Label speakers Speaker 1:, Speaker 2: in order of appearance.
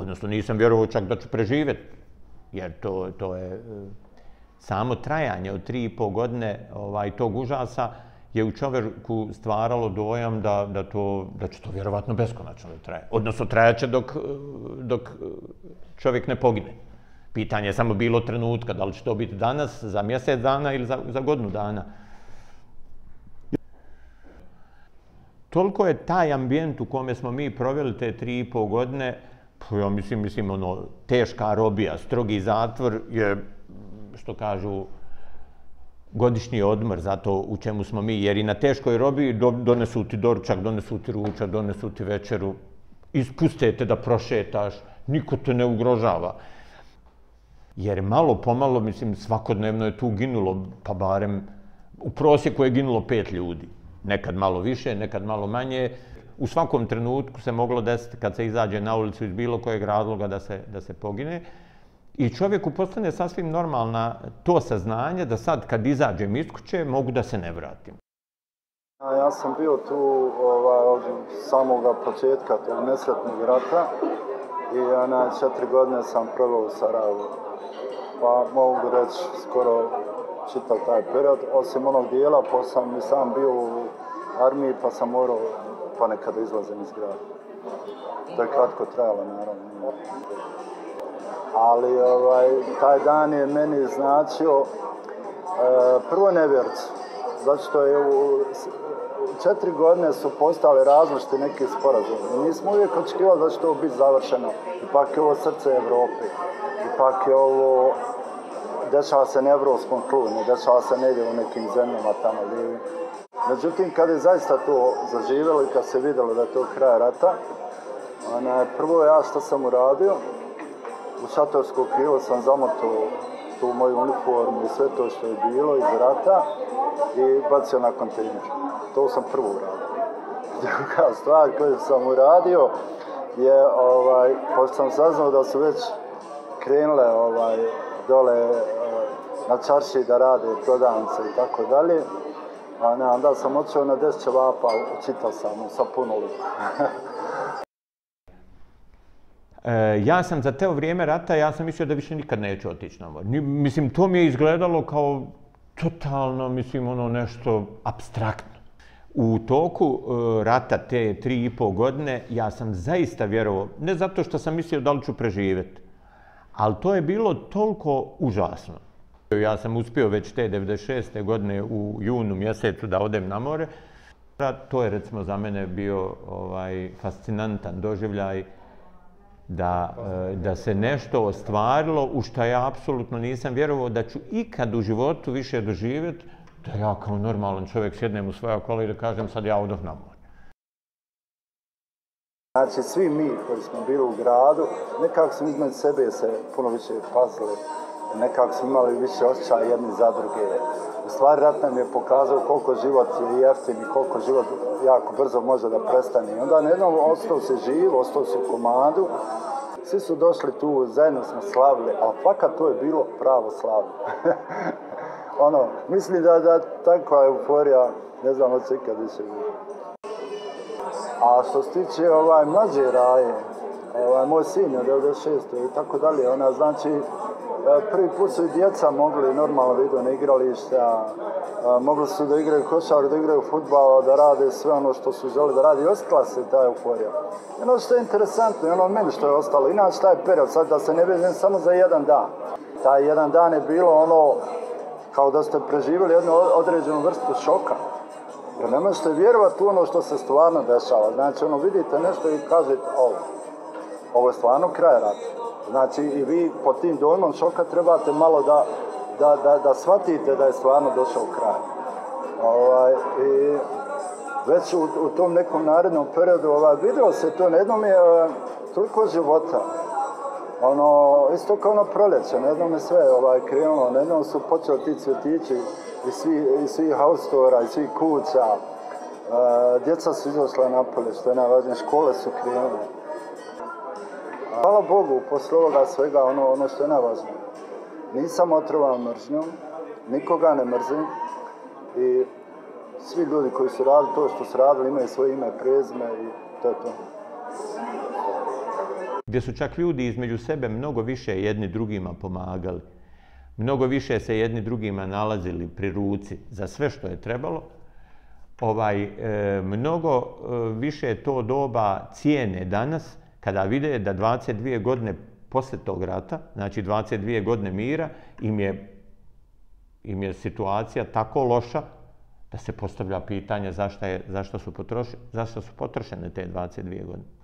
Speaker 1: Odnosno, nisam vjerovao čak da ću preživjeti. Jer to je samo trajanje od 3,5 godine tog užasa je u čovjeku stvaralo dojam da će to vjerovatno beskonačno da traje. Odnosno, trajaće dok čovjek ne pogine. Pitanje je samo bilo trenutka, da li će to biti danas, za mjesec dana ili za godinu dana. Toliko je taj ambijent u kome smo mi proveli te 3,5 godine, ja mislim, teška robija, strogi zatvor je, što kažu, godišnji odmor za to u čemu smo mi, jer i na teškoj robiji donesu ti doručak, donesu ti ručak, donesu ti večeru, ispuste te da prošetaš, niko te ne ugrožava. Jer malo pomalo, mislim, svakodnevno je tu ginulo, pa barem u prosjeku je ginulo 5 ljudi. Nekad malo više, nekad malo manje. U svakom trenutku se moglo desiti kad se izađe na ulicu iz bilo kojeg razloga da se pogine. I čovjeku postane sasvim normalna to saznanje da sad kad izađem iz kuće mogu da se ne vratim.
Speaker 2: Ja sam bio tu od samoga početka tog nesretnog rata i 4 godine sam proveo u Sarajevu. Pa mogu reći skoro čitav taj period, osim onog dijela, pa sam i sam bio u armiji pa sam morao ponekad izlazim iz grada. To je kratko trajalo, naravno. Ali taj dan je meni značio prvo nevjercu, zato što je u 4 godine su postali različiti neki sporazumi. Mi smo uvijek očekivali da će to biti završeno. Ipak je ovo srce Evrope, ipak je ovo dešava se na evropskom tlu, ne dešava se negdje u nekim zemljama tamo lijevi. Međutim, kad je zaista to zaživjelo i kad se vidjelo da je to kraj rata, prvo ja što sam uradio, u šatorsko krilo sam zamotao tu moju uniformu i sve to što je bilo iz rata i bacio na kontejner. To sam prvo uradio. Druga stvar koju sam uradio je, pošto sam saznao da su već krenule dole na čarši da rade prodavnice i tako dalje, onda sam otišao na 10 ćevapa, čitao sam sa puno lipa.
Speaker 1: Ja sam za to vrijeme rata, ja sam mislio da više nikad neću otići na more. Mislim, to mi je izgledalo kao totalno, mislim, nešto apstraktno. U toku rata te 3,5 godine ja sam zaista vjerovao, ne zato što sam mislio da li ću preživjeti, ali to je bilo toliko užasno. Ja sam uspio već te 96. godine u junu mjesecu da odem na more. To je recimo za mene bio fascinantan doživljaj da se nešto ostvarilo u što ja apsolutno nisam vjerovao da ću ikad u životu više doživjeti, da ja kao normalan čovjek sjednem u svoja kola i da kažem sad ja odoh na more.
Speaker 2: Znači, svi mi koji smo bili u gradu, nekako smo između sebe se puno više pazili, nekako smo imali više osjećaja jedni za druge. U stvari, rat nam je pokazao koliko život je jeftin i koliko život jako brzo može da prestane. I onda jednom ostao se živ, ostao se u komadu. Svi su došli tu, zajedno smo slavili, ali fakat to je bilo pravo slavlje. Mislim da takva euforija, ne znam od se ikad više bilo. A što se tiče mlađe Raje, moj sin je 96. i tako dalje, znači prvi put su i djeca mogli normalno da idu na igrališta, mogli su da igraju košarku, da igraju fudbal, da rade sve ono što su želi da radi i ostala se ta euforija. I ono što je interesantno i ono meni što je ostalo, inače taj period, sad da se ne vežem samo za jedan dan. Taj jedan dan je bilo kao da ste preživjeli jednu određenu vrstu šoka. Jer ne možete vjerovati u ono što se stvarno dešava. Znači, vidite nešto i kažete, ovo je stvarno kraj rata. Znači, i vi pod tim dojmom šoka trebate malo da shvatite da je stvarno došao kraj. I već u tom nekom narednom periodu vidio se to, na jednom je toliko života. Isto kao proljeće, na jednom je sve krenulo, na jednom su počeli ti cvjetići iz svih haustora, iz svih kuća. Djeca su izašla napolje, što je najvažnije, škole su krenule. Hvala Bogu, poslije ovoga svega, ono što je najvažnije. Nisam otrovan mržnjom, nikoga ne mrzim i svi ljudi koji su radili to što su radili imaju svoje ime, prezime i to je to.
Speaker 1: gdje su čak ljudi između sebe mnogo više jedni drugima pomagali, mnogo više se jedni drugima nalazili pri ruci za sve što je trebalo, mnogo više to doba cijene danas kada vide da 22 godine poslije tog rata, znači 22 godine mira, im je situacija tako loša da se postavlja pitanje zašto su potrošene te 22 godine.